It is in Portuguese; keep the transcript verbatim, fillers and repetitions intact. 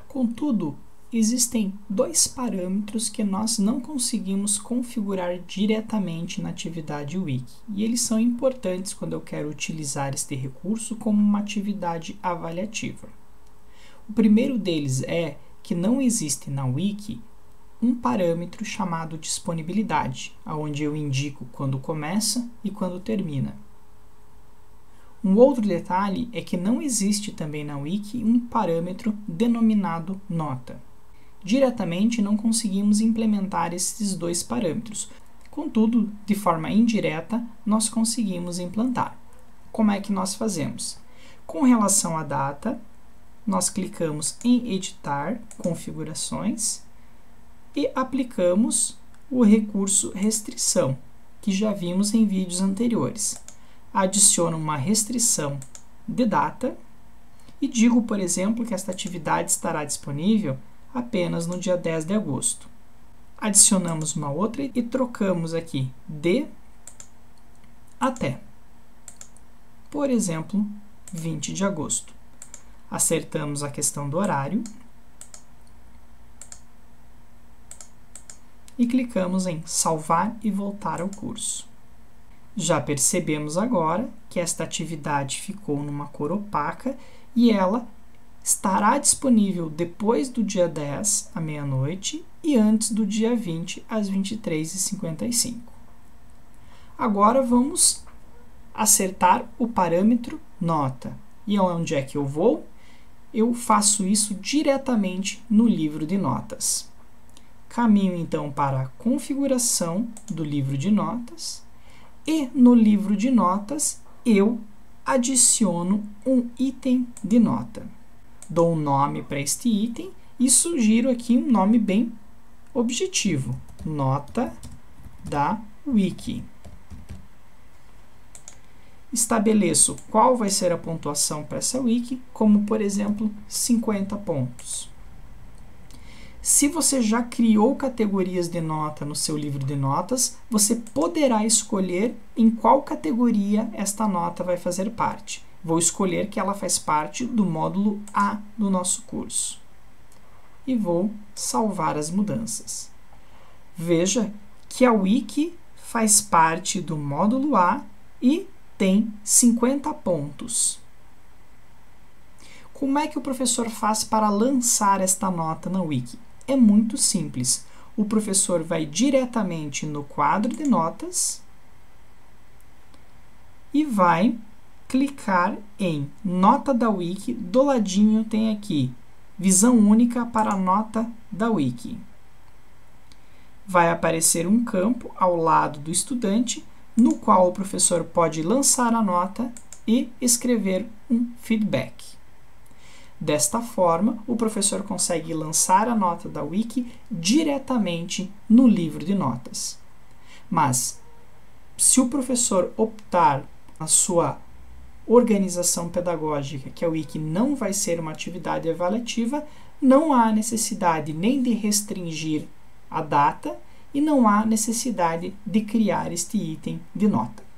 Contudo, existem dois parâmetros que nós não conseguimos configurar diretamente na atividade Wiki, e eles são importantes quando eu quero utilizar este recurso como uma atividade avaliativa. O primeiro deles é que não existe na Wiki um parâmetro chamado disponibilidade, onde eu indico quando começa e quando termina. Um outro detalhe é que não existe também na Wiki um parâmetro denominado nota. Diretamente não conseguimos implementar esses dois parâmetros, contudo, de forma indireta, nós conseguimos implantar. Como é que nós fazemos? Com relação à data, nós clicamos em editar configurações e aplicamos o recurso restrição, que já vimos em vídeos anteriores. Adiciono uma restrição de data e digo, por exemplo, que esta atividade estará disponível apenas no dia dez de agosto. Adicionamos uma outra e trocamos aqui de até, por exemplo, vinte de agosto. Acertamos a questão do horário e clicamos em salvar e voltar ao curso. Já percebemos agora que esta atividade ficou numa cor opaca e ela estará disponível depois do dia dez, à meia-noite, e antes do dia vinte, às vinte e três e cinquenta e cinco. Agora vamos acertar o parâmetro nota. E onde é que eu vou? Eu faço isso diretamente no livro de notas. Caminho então para a configuração do livro de notas e no livro de notas eu adiciono um item de nota. Dou um nome para este item e sugiro aqui um nome bem objetivo, nota da Wiki. Estabeleço qual vai ser a pontuação para essa Wiki, como por exemplo, cinquenta pontos. Se você já criou categorias de nota no seu livro de notas, você poderá escolher em qual categoria esta nota vai fazer parte. Vou escolher que ela faz parte do módulo A do nosso curso. E vou salvar as mudanças. Veja que a Wiki faz parte do módulo A e tem cinquenta pontos. Como é que o professor faz para lançar esta nota na Wiki? É muito simples. O professor vai diretamente no quadro de notas e vai clicar em Nota da Wiki. Do ladinho tem aqui Visão única para a nota da Wiki. Vai aparecer um campo ao lado do estudante, no qual o professor pode lançar a nota e escrever um feedback. Desta forma, o professor consegue lançar a nota da Wiki diretamente no livro de notas. Mas, se o professor optar na sua organização pedagógica que a Wiki não vai ser uma atividade avaliativa, não há necessidade nem de restringir a data e não há necessidade de criar este item de nota.